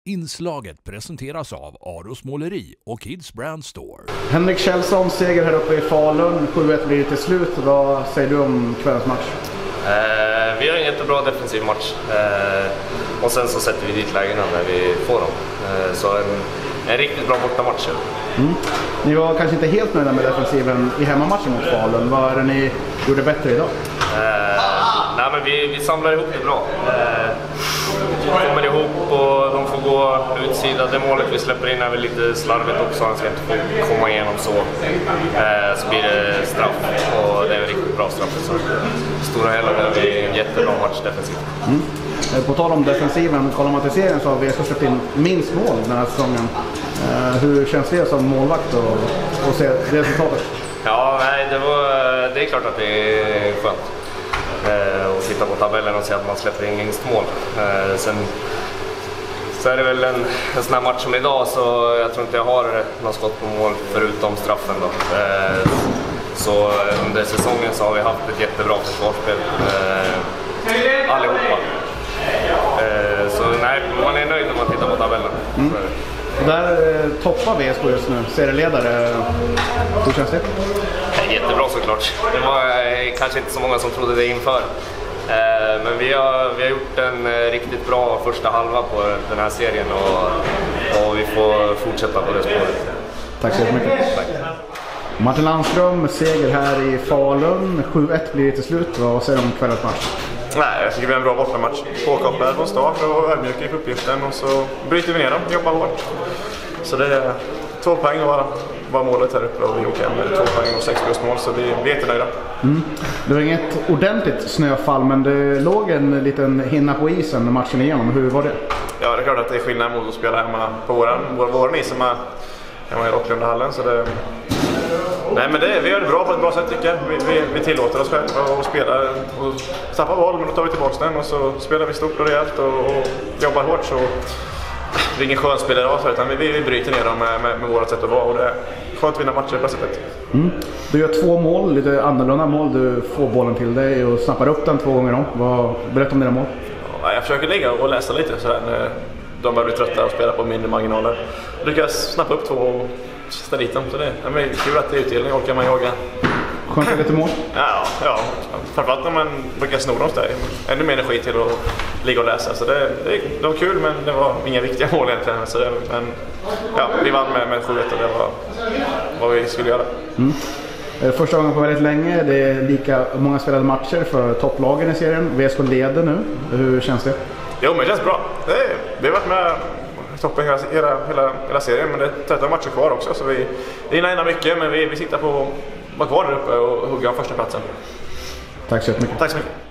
Inslaget presenteras av Aros Måleri och Kids Brand Store. Henrik Kjellson, seger här uppe i Falun. 7-1 blir det till slut. Vad säger du om kvällens match? Vi har en jättebra defensiv match. Och sen så sätter vi dit lägena när vi får dem. Så en riktigt bra bortamatch. Ni var kanske inte helt nöjda med defensiven i hemmamatchen mot Falun. Vad är det ni gjorde bättre idag? Nej, men vi samlar ihop det bra. Kommer ihop och de får gå utsida. Det målet vi släpper in är väl lite slarvigt också. Han ska inte få komma igenom så. Så blir det straff och det är en riktigt bra straff. Så stora hela det är en jättebra match defensivt. På tal om defensiven, kollar man till serien så har vi släppt in minst mål den här säsongen. Hur känns det som målvakt och se resultatet? Ja, nej, det är klart att det är skönt. Och titta på tabellen och se att man släpper in minst mål. Sen så är det väl en sån här match som idag, så jag tror inte jag har något skott på mål förutom straffen då. Så under säsongen så har vi haft ett jättebra försvarsspel allihopa. Så nej, man är nöjd när man tittar på tabellen. Där toppar VSK just nu, serieledare. Hur känns det? Jättebra såklart. Det var kanske inte så många som trodde det inför. Men vi har gjort en riktigt bra första halva på den här serien och vi får fortsätta på det spåret. Tack så mycket. Tack. Martin Landström, seger här i Falun. 7-1 blir det till slut. Vad säger du om kvällens match? Nej, jag tycker vi är en bra bortamatch. Påkopplade från start och ödmjuka i uppgiften och så bryter vi ner dem, jobbar hårt. Så det är 2 poäng var målet här uppe och vi åker med 2 poäng och 6 plus mål, så vi är jättenöjda. Det var inget ordentligt snöfall, men det låg en liten hinna på isen när matchen igenom. Hur var det? Ja, det är klart att det är skillnad mot att spela hemma på våran is som är hemma i Rocklundahallen. Så det... Nej, men vi gör det bra på ett bra sätt tycker jag. Vi tillåter oss själva och spelar och tappar boll, men då tar vi tillbaka den och så spelar vi stort och rejält och jobbar hårt. Så det är ingen skön spelare av utan vi bryter ner dem med vårt sätt att vara och det är skönt att vinna matcher på sättet. Du gör 2 mål, lite annorlunda mål. Du får bollen till dig och snappar upp den 2 gånger om. Berätta om dina mål. Ja, jag försöker ligga och läsa lite så här. De börjar bli trötta och spela på mindre marginaler. Jag lyckas snappa upp 2 och sätta dit dem. Så det är kul att det är utdelning, orkar man jaga. Skönt lite mål? Ja. Framförallt när man brukar sno dem där. Ännu mer energi till att ligga och läsa. Så det var kul, men det var inga viktiga mål egentligen. Så men vi vann med 7-1 och det var vad vi skulle göra. Första gången på väldigt länge. Det är lika många spelade matcher för topplagen i serien. VSK leder nu. Hur känns det? Jo, men det känns bra. Vi har varit med toppen hela serien, men det är 13 matcher kvar också. Så vi hinner mycket, men vi sitter på att vara kvar där uppe och hugga första platsen. Tack så mycket. Tack så mycket.